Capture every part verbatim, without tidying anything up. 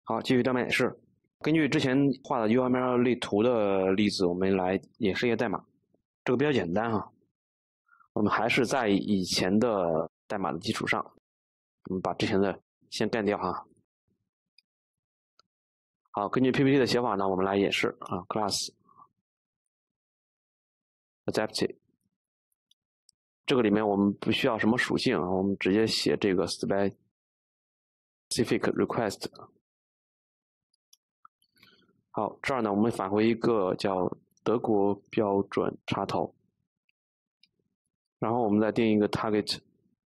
好，继续代码演示。根据之前画的 U M L 类图的例子，我们来演示一个代码。这个比较简单哈，我们还是在以前的代码的基础上，我们把之前的先干掉哈。好，根据 P P T 的写法呢，我们来演示啊 ，class adaptive。这个里面我们不需要什么属性啊，我们直接写这个 specific request。好，这儿呢，我们返回一个叫德国标准插头，然后我们再定一个 target，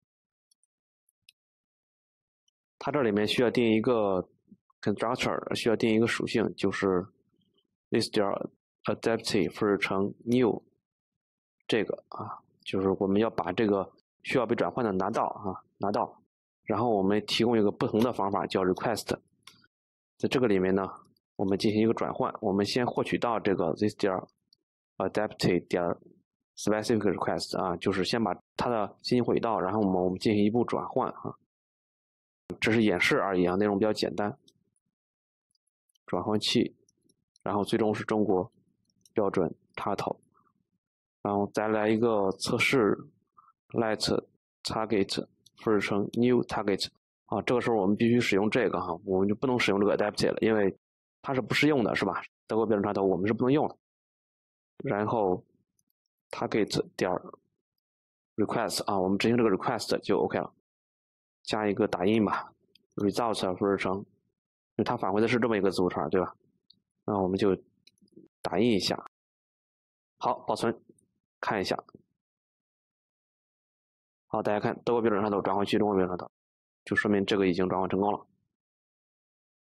它这里面需要定一个 constructor， 需要定一个属性，就是 this 点 adaptive 分成 new 这个啊，就是我们要把这个需要被转换的拿到啊，拿到，然后我们提供一个不同的方法叫 request， 在这个里面呢，我们进行一个转换，我们先获取到这个 this 点 adaptive 点 specific request 啊，就是先把它的信息获取到，然后我们我们进行一步转换啊。这是演示而已啊，内容比较简单。转换器，然后最终是中国标准插头，然后再来一个测试 let target 分成 new target 啊，这个时候我们必须使用这个哈，我们就不能使用这个 adaptive 了，因为它是不适用的，是吧？德国标准插头我们是不能用的。然后 target 点 request 啊，我们执行这个 request 就 OK 了。加一个打印吧 ，result 分成，因为它返回的是这么一个字符串，对吧？那我们就打印一下。好，保存，看一下。好，大家看，德国标准插头转换去中国标准插头，就说明这个已经转换成功了。